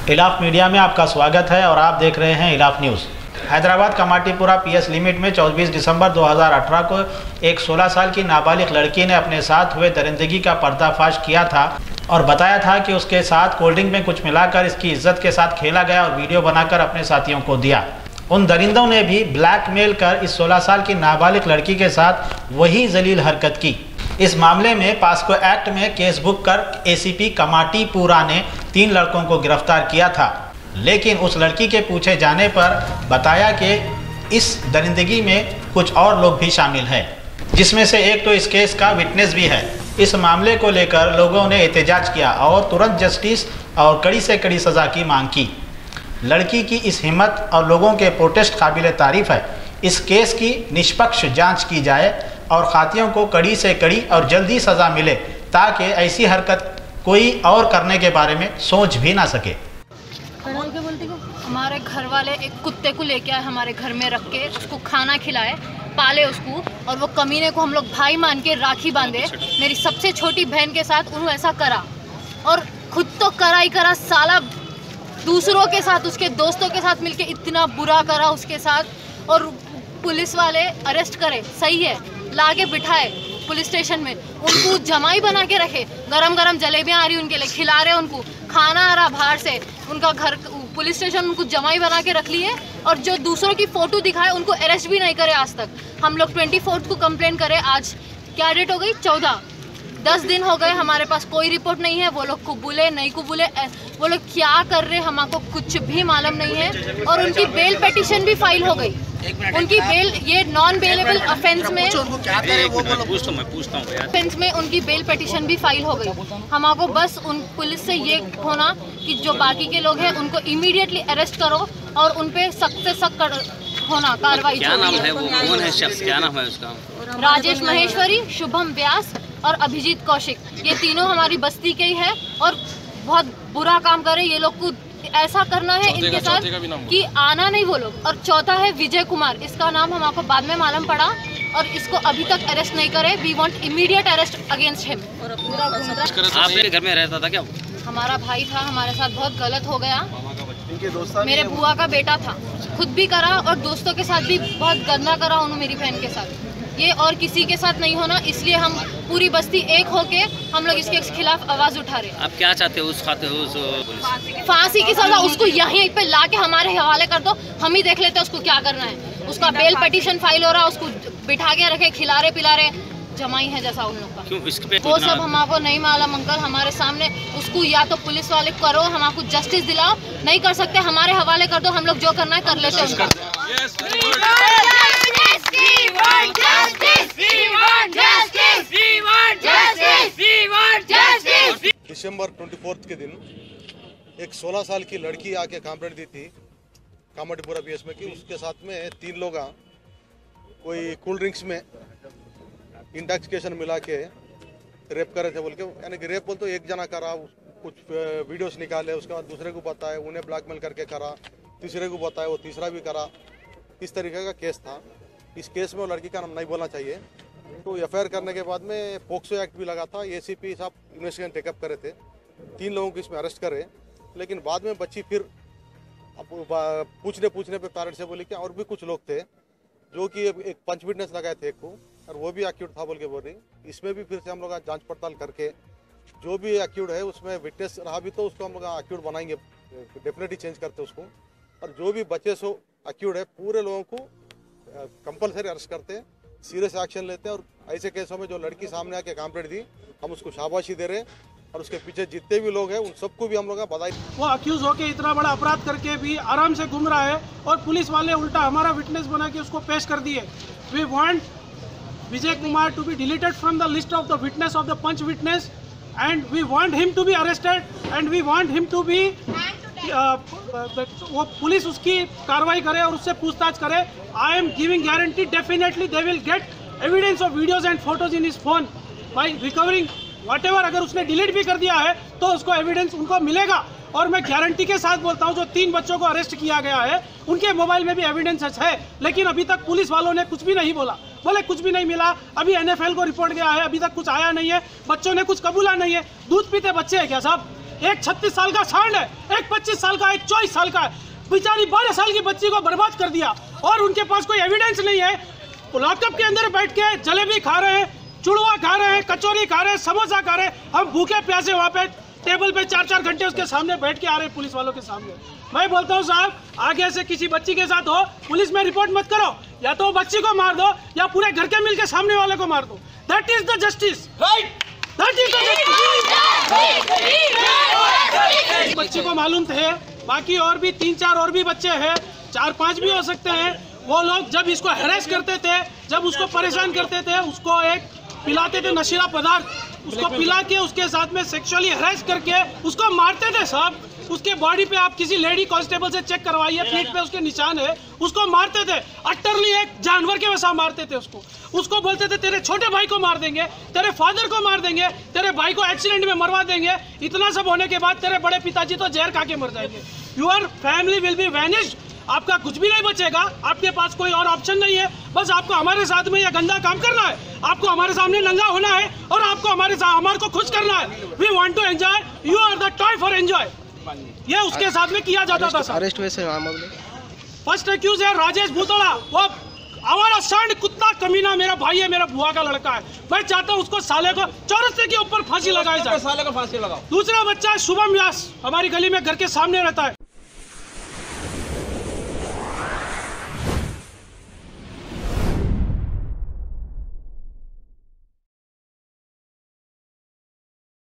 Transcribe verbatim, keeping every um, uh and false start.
Ilaf media में आपका स्वागत है और आप देख रहे हैं Ilaf news. Hyderabad Kamatipura PS limit में चौबीस दिसंबर दो हज़ार अठारह को एक सोलह साल की नाबालिग लड़की ने अपने साथ हुए दरिंदगी का पर्दाफाश किया था और बताया था कि उसके साथ कोल्ड ड्रिंक में कुछ मिलाकर इसकी इज्जत के साथ खेला गया और वीडियो बनाकर अपने साथियों को दिया। उन दरिंदों ने भी ब्लैकमेल कर इस सोलह साल की नाबालिग लड़की के साथ वही जलील हरकत की। इस मामले में पास्को एक्ट में केस बुक कर एसीपी कमाटीपुरा ने तीन लड़कों को गिरफ्तार किया था, लेकिन उस लड़की के पूछे जाने पर बताया कि इस दरिंदगी में कुछ और लोग भी शामिल हैं, जिसमें से एक तो इस केस का विटनेस भी है। इस मामले को लेकर लोगों ने एहतजाज किया और तुरंत जस्टिस और कड़ी से कड़ी सज़ा की मांग की। लड़की की इस हिम्मत और लोगों के प्रोटेस्ट काबिल तारीफ है। इस केस की निष्पक्ष जांच की जाए और खातियों को कड़ी से कड़ी और जल्दी सज़ा मिले, ताकि ऐसी हरकत कोई और करने के बारे में सोच भी ना सके। हमारे घर वाले एक कुत्ते को लेके आए, हमारे घर में रख के उसको खाना खिलाए, पाले उसको, और वो कमीने को हम लोग भाई मान के राखी बांधे। मेरी सबसे छोटी बहन के साथ उन्होंने ऐसा करा और खुद तो करा ही करा, साला दूसरों के साथ, उसके दोस्तों के साथ मिलके इतना बुरा करा उसके साथ। और पुलिस वाले अरेस्ट करे, सही है, लाके बिठाए पुलिस स्टेशन में, उनको जमाई बना के रखे, गरम गरम जलेबियाँ आ रही उनके लिए, खिला रहे उनको, खाना आ रहा बाहर से, उनका घर पुलिस स्टेशन उनको जमाई बना के रख लिए। और जो दूसरों की फ़ोटो दिखाए उनको अरेस्ट भी नहीं करे आज तक। हम लोग ट्वेंटी फोर्थ को कंप्लेन करे, आज क्या डेट हो गई, चौदह, दस दिन हो गए, हमारे पास कोई रिपोर्ट नहीं है। वो लोग कबूले नहीं कबूले, वो लोग क्या कर रहे हमको कुछ भी मालूम नहीं है। और उनकी बेल पिटीशन भी फाइल हो गई, उनकी बेल, ये नॉन बेलेबल ऑफेंस में ऑफेंस में उनकी बेल पिटीशन भी फाइल हो गई। हमको बस उन पुलिस से ये होना कि जो बाकी के लोग हैं उनको इमीडिएटली अरेस्ट करो और उन पे सख्त से सख्त होना कार्रवाई। क्या नाम है वो, कौन है शख्स, क्या नाम है उसका? राजेश महेश्वरी, शुभम व्यास और अभिजीत कौशिक, ये तीनों हमारी बस्ती के ही है और बहुत बुरा काम करे। ये लोग को ऐसा करना है इनके साथ कि आना नहीं वो लोग। और चौथा है विजय कुमार, इसका नाम हमको बाद में मालूम पड़ा और इसको अभी तक अरेस्ट नहीं करे। We want immediate arrest against him. आपके घर में रहता था क्या? हमारा भाई था, हमारे साथ बहुत गलत हो गया। मेरे बुआ का बेटा था, खुद भी करा और दोस्तों के साथ भी बहुत गंदा करा उन्होंने मेरी बहन के साथ। ये और किसी के साथ नहीं होना, इसलिए हम पूरी बस्ती एक होके हम लोग इसके खिलाफ आवाज उठा रहे हैं। आप क्या चाहते हो उस खाते हो? फांसी की सजा उसको यहीं पे ला के हमारे हवाले कर दो, हम ही देख लेते हैं उसको क्या करना है। उसका बेल पिटीशन फाइल हो रहा, उसको बिठा के रखे, खिला रहे पिला रहे, जमाई है जैसा उन लोग का। क्यों इस पे वो सब हमको नहीं मालूम अंकल, हमारे सामने उसको या तो पुलिस वाले करो, हमको जस्टिस दिलाओ, नहीं कर सकते हमारे हवाले कर दो, हम लोग जो करना है कर लेते हैं। दिसंबर चौबीस के दिन एक सोलह साल की लड़की आके कंप्लेंट दी थी कमाटीपुरा पीएस में कि उसके साथ में तीन लोग कोई कोल्ड ड्रिंक्स में इंटॉक्सिकेशन मिला के रेप करे थे बोल के। यानी कि रेप बोल तो एक जना करा, कुछ वीडियोस निकाले, उसके बाद दूसरे को बताए, उन्हें ब्लैकमेल करके करा, तीसरे को बताए, वो तीसरा भी करा। इस तरीके का केस था। इस केस में वो लड़की का नाम नहीं बोलना चाहिए। तो एफ आई आर करने के बाद में पोक्सो एक्ट भी लगा था। एसीपी साहब इन्वेस्टिगेशन टेकअप करे थे, तीन लोगों को इसमें अरेस्ट करे। लेकिन बाद में बच्ची फिर पूछने पूछने पे पेरेंट्स से बोली कि और भी कुछ लोग थे जो कि एक पंच विटनेस लगाए थे एक को, और वो भी एक्यूट था बोल के बोल रही। इसमें भी फिर से हम लोग जांच पड़ताल करके जो भी एक्यूट है उसमें विटनेस रहा भी तो उसको हम लोग एक्यूट बनाएंगे, डेफिनेटली चेंज करते उसको। और जो भी बच्चे सो एक्यूट है पूरे लोगों को कंपलसरी अरेस्ट करते हैं, सीरियस एक्शन लेते हैं। और ऐसे केसों में जो लड़की सामने आके कंप्लेंट दी, हम उसको शाबाशी दे रहे हैं और उसके पीछे जितने भी लोग हैं उन सबको भी हम लोग बधाई। वो अक्यूज होके इतना बड़ा अपराध करके भी आराम से घूम रहा है और पुलिस वाले उल्टा हमारा विटनेस बना के उसको पेश कर दिए। We want Vijay Kumar to be deleted from the list of the witness of the panch witness and we want him to be arrested and we want him to be वो पुलिस उसकी कार्रवाई करे और उससे पूछताछ करे। I am giving guarantee definitely they will get evidence of videos and photos in his phone by recovering whatever. अगर उसने डिलीट भी कर दिया है तो उसको एविडेंस उनको मिलेगा। और मैं गारंटी के साथ बोलता हूं, जो तीन बच्चों को अरेस्ट किया गया है उनके मोबाइल में भी एविडेंस है, लेकिन अभी तक पुलिस वालों ने कुछ भी नहीं बोला, बोले कुछ भी नहीं मिला। अभी एन एफ एल को रिपोर्ट गया है, अभी तक कुछ आया नहीं है, बच्चों ने कुछ कबूला नहीं है। दूध पीते बच्चे हैं क्या साहब? एक छत्तीस साल का सांड है, एक पच्चीस साल का, एक चौबीस साल का है। बेचारी बारह साल की बच्ची को बर्बाद कर दिया और उनके पास कोई एविडेंस नहीं है। लॉकअप के अंदर बैठ के जलेबी खा रहे हैं, चुड़वा खा रहे हैं, कचौरी खा रहे हैं, समोसा खा रहे हैं। हम भूखे प्यासे वहाँ पे टेबल पे चार चार घंटे उसके सामने बैठ के आ रहे हैं, पुलिस वालों के सामने। मैं बोलता हूँ साहब, आगे से किसी बच्ची के साथ हो, पुलिस में रिपोर्ट मत करो, या तो बच्ची को मार दो या पूरे घर के मिलके सामने वाले को मार दो। That is the justice, right? That is the justice. बच्ची को मालूम थे, बाकी और भी तीन चार और भी बच्चे हैं, चार पांच भी हो सकते हैं। वो लोग जब इसको हैरेस करते थे, जब उसको परेशान करते थे, उसको एक पिलाते थे नशीला पदार्थ, उसको पिला के उसके साथ में सेक्सुअली हैरेस करके उसको मारते थे साहब। उसके बॉडी पे आप किसी लेडी कांस्टेबल से चेक करवाइए, पीठ पे उसके निशान है, उसको मारते थे। अटरली एक जानवर के वैसा मारते थे उसको। उसको बोलते थे तेरे छोटे भाई को मार देंगे, तेरे फादर को मार देंगे, तेरे भाई को एक्सीडेंट में मरवा देंगे। इतना सब होने के बाद तेरे बड़े पिताजी तो जहर खा के मर जाएंगे। Your family will be vanished. आपका कुछ भी नहीं बचेगा, आपके पास कोई और ऑप्शन नहीं है। बस आपको हमारे साथ में यह गंदा काम करना है, आपको हमारे सामने नंगा होना है और आपको हमारे साथ हमारे को खुश करना है। We want to enjoy, you are the toy for enjoy. ये उसके साथ में किया जाता था। अरेस्ट हुए से मामले फर्स्ट एक्यूज है राजेश भूतोड़ा, वो हमारा सांड कुत्ता कमीना मेरा भाई है, मेरा बुआ का लड़का है। मैं चाहता हूँ उसको साले को चौरस्ते के ऊपर फांसी लगाई जाए, साले को फांसी लगाओ। दूसरा बच्चा है शुभम व्यास, हमारी गली में घर के सामने रहता है,